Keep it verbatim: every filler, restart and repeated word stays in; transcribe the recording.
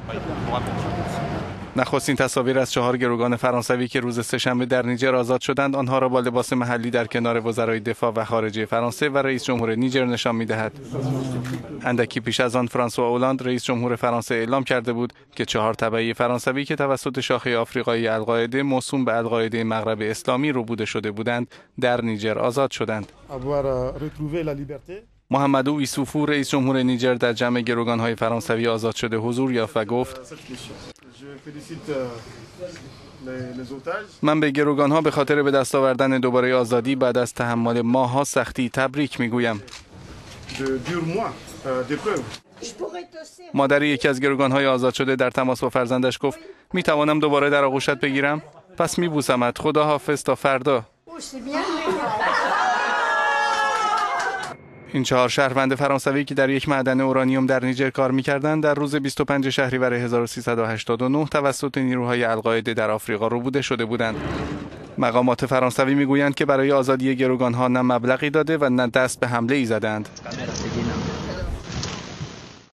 نخستین تصاویر از چهار گروگان فرانسوی که روز سه‌شنبه در نیجر آزاد شدند آنها را با لباس محلی در کنار وزرای دفاع و خارجه فرانسه و رئیس جمهور نیجر نشان می‌دهد. اندکی پیش از آن فرانسوا اولاند رئیس جمهور فرانسه اعلام کرده بود که چهار تبعی فرانسوی که توسط شاخه آفریقایی القاعده موسوم به القاعده مغرب اسلامی ربوده شده بودند در نیجر آزاد شدند. محمدو ایسوفو رئیس جمهور نیجر در جمع گروگان‌های فرانسوی آزاد شده حضور یافت و گفت: من به گروگان‌ها به خاطر به دست آوردن دوباره آزادی بعد از تحمل ماه‌ها سختی تبریک می‌گویم. مادر یکی از گروگان‌های آزاد شده در تماس با فرزندش گفت: می توانم دوباره در آغوشت بگیرم؟ پس می‌بوسمت. خدا حافظ تا فردا. این چهار شهروند فرانسوی که در یک معدن اورانیوم در نیجر کار می‌کردند در روز بیست و پنجم شهریور هزار و سیصد و هشتاد و نه توسط نیروهای القاعده در آفریقا ربوده شده بودند. مقامات فرانسوی می‌گویند که برای آزادی گروگان‌ها نه مبلغی داده و نه دست به حمله‌ای زدند.